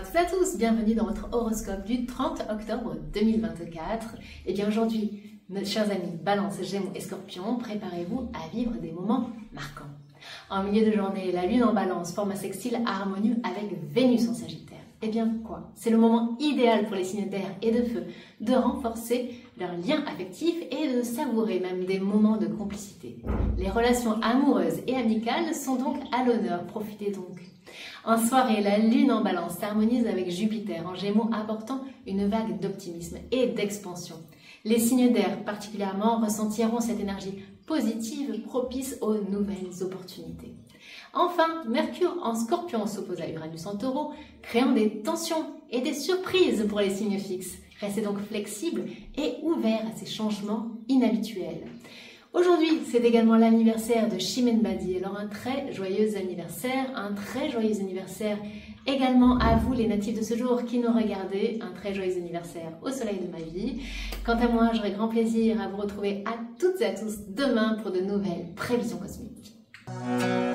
toutes et à tous, bienvenue dans votre horoscope du 30 octobre 2024. Et bien aujourd'hui, mes chers amis Balance, Gémeaux et Scorpions, préparez-vous à vivre des moments marquants. En milieu de journée, la Lune en Balance forme un sextile harmonieux avec Vénus en Sagittaire. Et bien quoi? C'est le moment idéal pour les signes d'air et de feu de renforcer leurs liens affectifs et de savourer même des moments de complicité. Les relations amoureuses et amicales sont donc à l'honneur, profitez donc. En soirée, la Lune en Balance s'harmonise avec Jupiter en Gémeaux, apportant une vague d'optimisme et d'expansion. Les signes d'air particulièrement ressentiront cette énergie positive propice aux nouvelles opportunités. Enfin, Mercure en Scorpion s'oppose à Uranus en Taureau, créant des tensions et des surprises pour les signes fixes. Restez donc flexibles et ouverts à ces changements inhabituels. Aujourd'hui, c'est également l'anniversaire de Chimène Badi, alors un très joyeux anniversaire également à vous les natifs de ce jour qui nous regardez, un très joyeux anniversaire au soleil de ma vie. Quant à moi, j'aurai grand plaisir à vous retrouver à toutes et à tous demain pour de nouvelles prévisions cosmiques.